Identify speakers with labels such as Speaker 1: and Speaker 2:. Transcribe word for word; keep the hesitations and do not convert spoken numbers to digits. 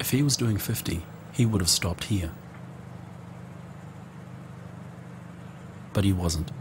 Speaker 1: If he was doing fifty, he would have stopped here. But he wasn't.